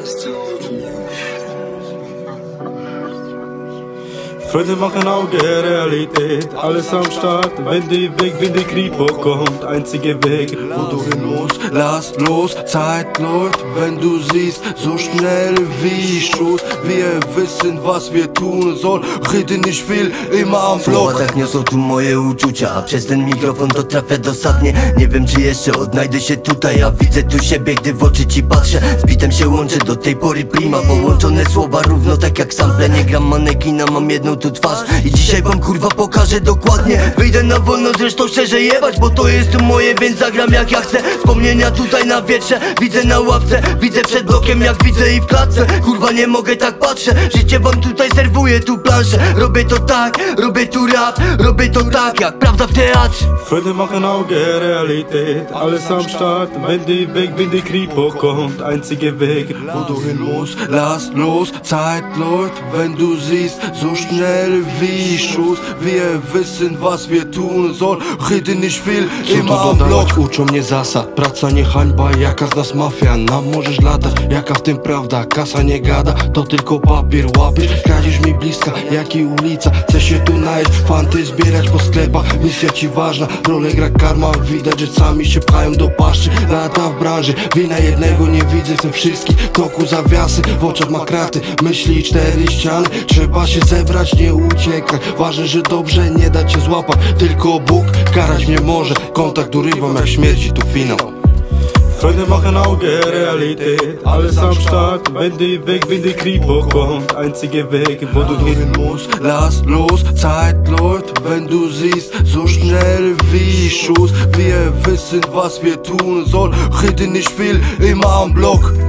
Freude machen Auge, Realität, alles am Start. Wenn die Weg, wenn die Kripo kommt, einzige Weg, wo du hin musst. Lass los, Zeit läuft, wenn du siehst, so schnell wie Schuss. Wir wissen, was wir tun sollen, rede nicht viel, immer am Block. Słowa tak niosą tu moje uczucia, a przez ten mikrofon to trafia dosadnie. Nie wiem, czy jeszcze odnajdę się tutaj, a widzę tu siebie, gdy w oczy ci patrzę. Z bitem się łączę, do tej pory prima, połączone słowa równo tak jak sample. Nie gram manekina, mam jedną tu twarz i dzisiaj wam kurwa pokażę dokładnie. Wyjdę na wolno, zresztą szczerze jebać, bo to jest moje, więc zagram jak ja chcę. Wspomnienia tutaj na wietrze, widzę na ławce, widzę przed blokiem jak widzę i w klatce. Kurwa nie mogę tak patrzę, życie wam tutaj serwuję tu planszę. Robię to tak, robię tu rap, robię to tak jak prawda w teatrze. Freude machen Auge, Realität, alles am Start. Wenn die Weg, wenn die Kripo kommt, einzige Weg, wo du hin musst. Lass los, Zeit läuft, wenn du siehst, so schnell wie Schuss. Wir wissen, was wir tun sollen, rede nicht viel, immer am Block. Uczą mnie zasad, praca nie hańba, jaka z nas mafia. Nam możesz latać, jaka w tym prawda. Kasa nie gada, to tylko papier łapiesz. Kradzisz mi bliska, jak i ulica. Chcę się tu najeść, fanty zbierać po sklepach. Misja ci ważna, rolę gra karma. Widać, że sami się pchają do paszczy. Lata w branży, wina jednego nie widzę w tym wszystkim. W toku zawiasy, w oczach ma kraty. Myśli 4 ściany, trzeba się zebrać, nie uciekać. Ważne, że dobrze nie da cię złapać. Tylko Bóg karać mnie może. Kontakt urywam jak śmierci, tu finał. Freude machen Auge, Realität, alles am Start. Wenn die Weg, wenn die Kripo kommt, einzige Weg, wo du hin musst. Lass los, Zeit läuft, wenn du siehst, so schnell wie Schuss. Wir wissen, was wir tun sollen, rede nicht viel, immer am Block.